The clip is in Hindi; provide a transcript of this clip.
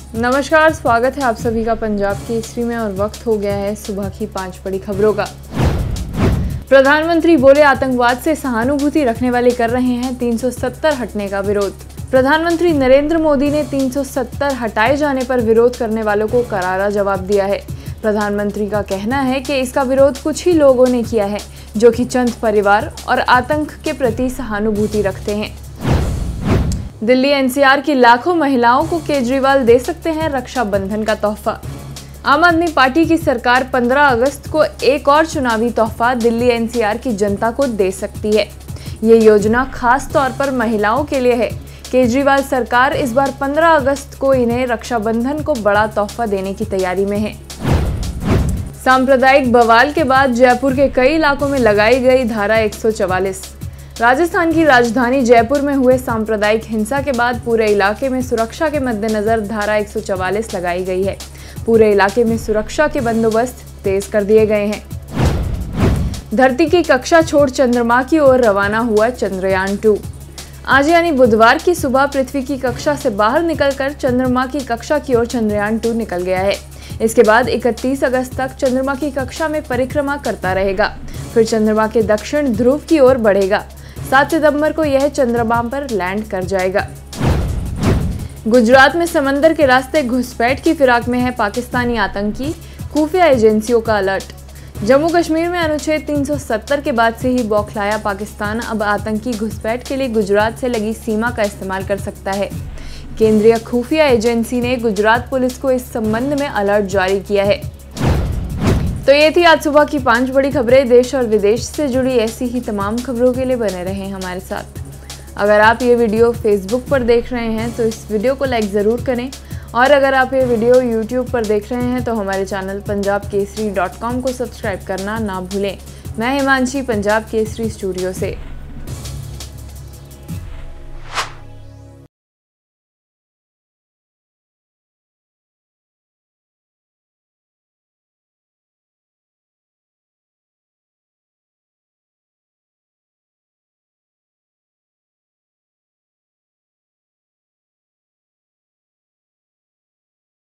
नमस्कार, स्वागत है आप सभी का पंजाब केसरी में और वक्त हो गया है सुबह की 5 बड़ी खबरों का। प्रधानमंत्री बोले, आतंकवाद से सहानुभूति रखने वाले कर रहे हैं 370 हटने का विरोध। प्रधानमंत्री नरेंद्र मोदी ने 370 हटाए जाने पर विरोध करने वालों को करारा जवाब दिया है। प्रधानमंत्री का कहना है कि इसका विरोध कुछ ही लोगों ने किया है जो कि चंद परिवार और आतंक के प्रति सहानुभूति रखते हैं। दिल्ली एनसीआर की लाखों महिलाओं को केजरीवाल दे सकते हैं रक्षाबंधन का तोहफा। आम आदमी पार्टी की सरकार 15 अगस्त को एक और चुनावी तोहफा दिल्ली एनसीआर की जनता को दे सकती है। ये योजना खास तौर पर महिलाओं के लिए है। केजरीवाल सरकार इस बार 15 अगस्त को इन्हें रक्षाबंधन को बड़ा तोहफा देने की तैयारी में है। सांप्रदायिक बवाल के बाद जयपुर के कई इलाकों में लगाई गई धारा 144। राजस्थान की राजधानी जयपुर में हुए सांप्रदायिक हिंसा के बाद पूरे इलाके में सुरक्षा के मद्देनजर धारा 144 लगाई गई है। पूरे इलाके में सुरक्षा के बंदोबस्त तेज कर दिए गए हैं। धरती की कक्षा छोड़ चंद्रमा की ओर रवाना हुआ चंद्रयान 2। आज यानी बुधवार की सुबह पृथ्वी की कक्षा से बाहर निकलकर चंद्रमा की कक्षा की ओर चंद्रयान 2 निकल गया है। इसके बाद 31 अगस्त तक चंद्रमा की कक्षा में परिक्रमा करता रहेगा, फिर चंद्रमा के दक्षिण ध्रुव की ओर बढ़ेगा। 7 सितंबर को यह चंद्रमा पर लैंड कर जाएगा। गुजरात में समंदर के रास्ते घुसपैठ की फिराक में है पाकिस्तानी आतंकी, खुफिया एजेंसियों का अलर्ट। जम्मू कश्मीर में अनुच्छेद 370 के बाद से ही बौखलाया पाकिस्तान अब आतंकी घुसपैठ के लिए गुजरात से लगी सीमा का इस्तेमाल कर सकता है। केंद्रीय खुफिया एजेंसी ने गुजरात पुलिस को इस संबंध में अलर्ट जारी किया है। तो ये थी आज सुबह की 5 बड़ी खबरें। देश और विदेश से जुड़ी ऐसी ही तमाम खबरों के लिए बने रहें हमारे साथ। अगर आप ये वीडियो फेसबुक पर देख रहे हैं तो इस वीडियो को लाइक ज़रूर करें, और अगर आप ये वीडियो यूट्यूब पर देख रहे हैं तो हमारे चैनल punjabkesari.com को सब्सक्राइब करना ना भूलें। मैं हिमांशी, पंजाब केसरी स्टूडियो से।